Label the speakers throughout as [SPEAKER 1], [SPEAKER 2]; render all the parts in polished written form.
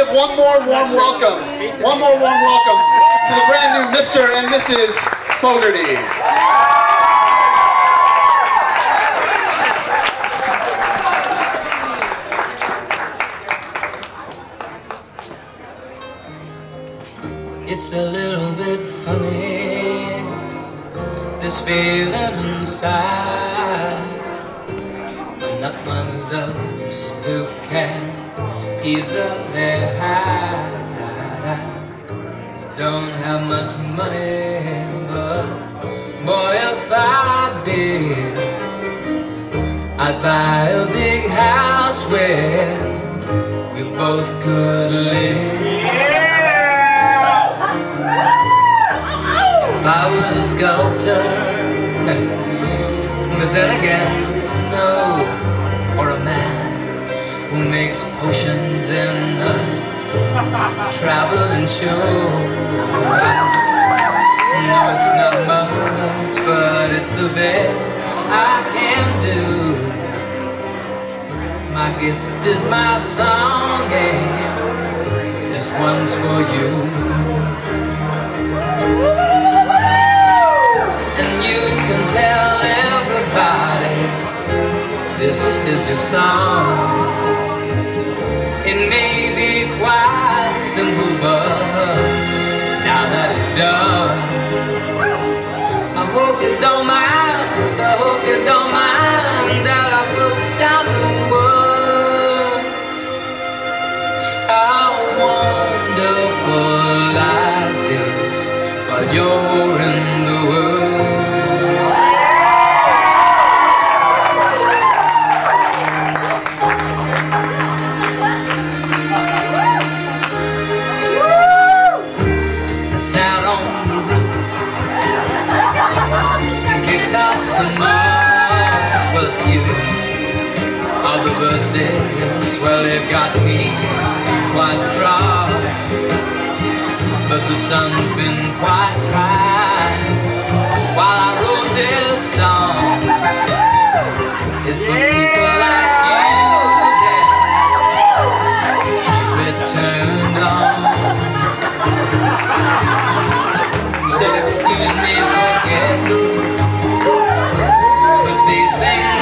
[SPEAKER 1] give one more warm welcome to the brand new Mr. and Mrs. Fogarty.
[SPEAKER 2] It's a little bit funny, this feeling inside. I'm not one of those who can easily hide. Don't have much money, but boy, if I did, I'd buy a big house where we both could live. If I was a sculptor, but then again, no, or a man who makes potions in a traveling show. No, it's not much, but it's the best I can do. My gift is my song, and this one's for you. And you can tell everybody this is your song. It may be quite simple, but now that it's done, I hope you don't mind, I hope you don't mind that I put down the words. How wonderful life is while you're in the world. All the verses, well, they've got me quite cross, but the sun's been quite bright while I wrote this song. It's for people like you that keep it turned on. So excuse me for getting, but these things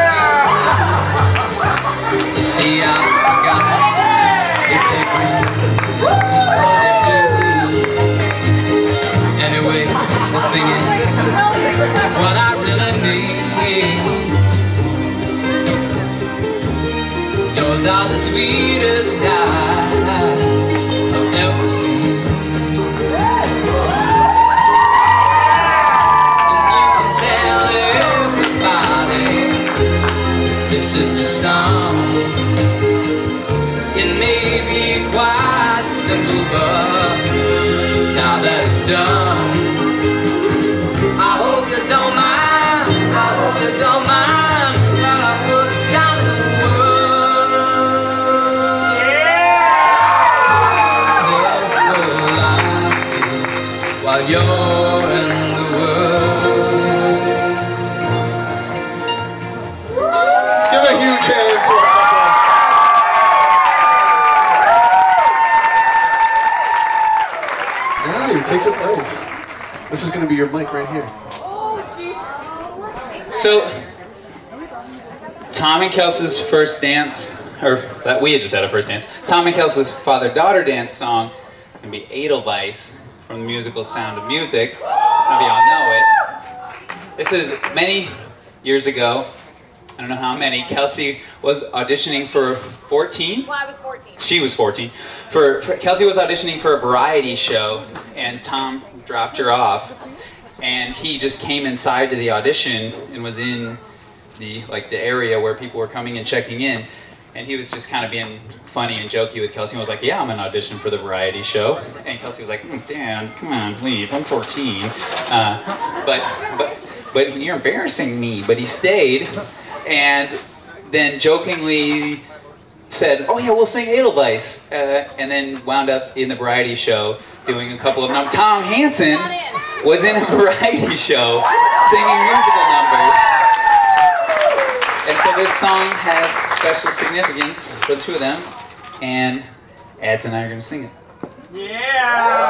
[SPEAKER 2] see, I forgot if they bring or they do. Anyway, the thing is, what I really need, yours are the sweetest eyes I've ever seen. And you can tell everybody this is the song. It may be quite simple, but now that it's done, I hope you don't mind, I hope you don't mind what I put down in the world. Therefore life is while you're in the world.
[SPEAKER 1] Give a huge hand to our take your place. This is going to be your mic right here.
[SPEAKER 3] So, Tom and Kelsey's first dance, or that we had just had a first dance. Tom and Kelsey's father-daughter dance song can be Edelweiss from the musical Sound of Music. None of y'all know it. This is many years ago. I don't know how many. Kelsey was auditioning for 14?
[SPEAKER 4] Well, I was 14.
[SPEAKER 3] She was 14. Kelsey was auditioning for a variety show, and Tom dropped her off. And he just came inside to the audition and was in the area where people were coming and checking in. And he was just kind of being funny and jokey with Kelsey. He was like, "Yeah, I'm an audition for the variety show." And Kelsey was like, "Dad, come on, leave. I'm 14. But you're embarrassing me." But he stayed. And then jokingly said, "Oh yeah, we'll sing Edelweiss," and then wound up in the variety show doing a couple of numbers. Tom Hansen was in a variety show singing musical numbers. And so this song has special significance for the two of them, and Ads and I are going to sing it.
[SPEAKER 4] Yeah!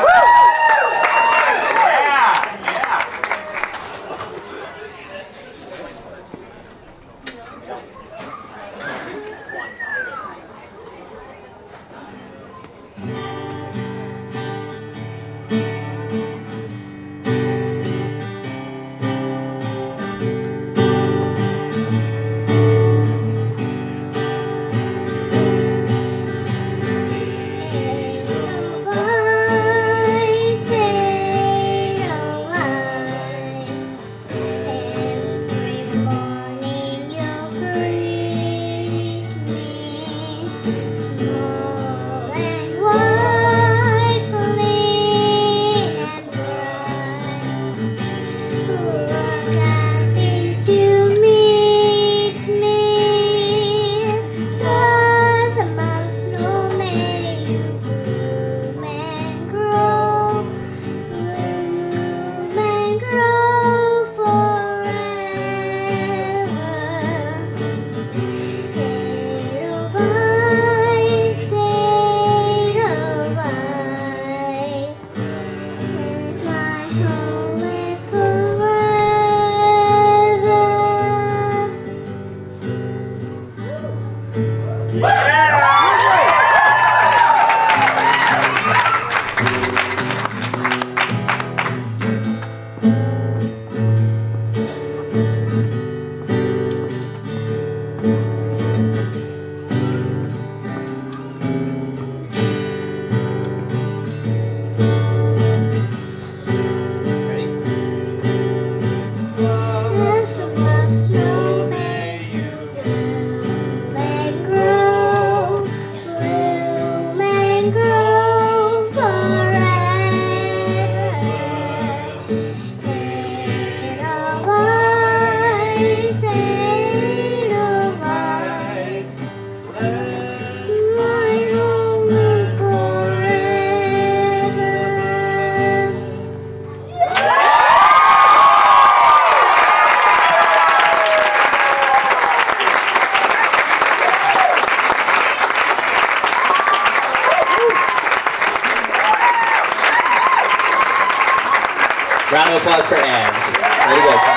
[SPEAKER 3] Round of applause for ads. Way to go.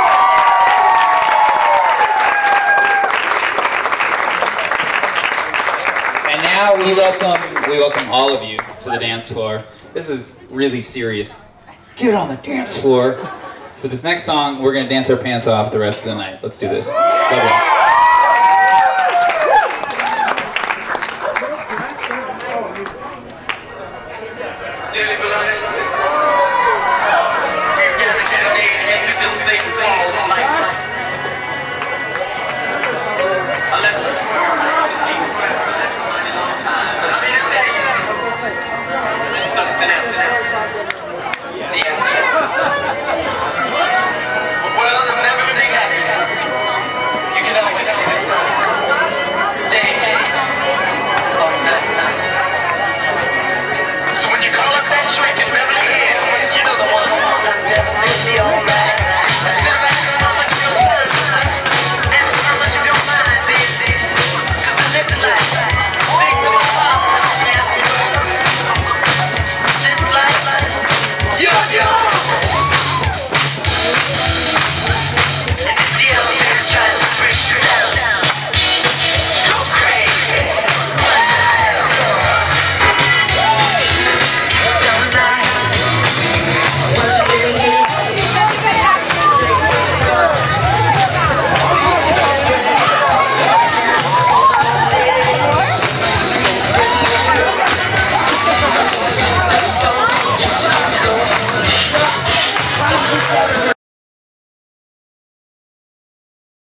[SPEAKER 3] And now we welcome all of you to the dance floor. This is really serious. Get on the dance floor. For this next song, we're gonna dance our pants off the rest of the night. Let's do this. Love you.